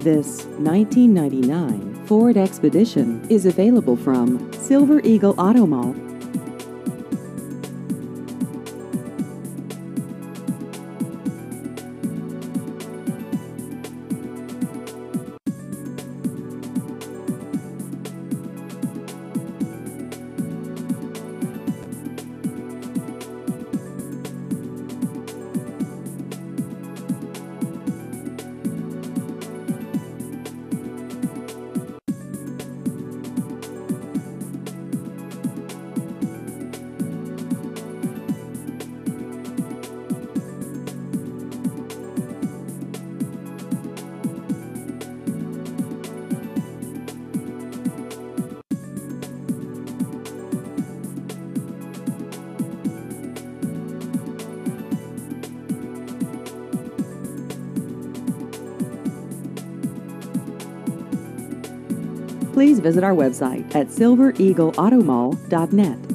This 1999 Ford Expedition is available from Silver Eagle Auto Mall. Please visit our website at silvereagleautomall.net.